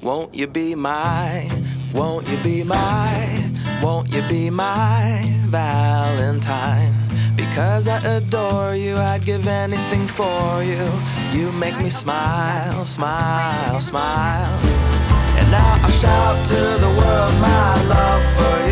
Won't you be my, won't you be my, won't you be my Valentine? Because I adore you, I'd give anything for you. You make me smile, smile, smile. And now I shout to the world my love for you.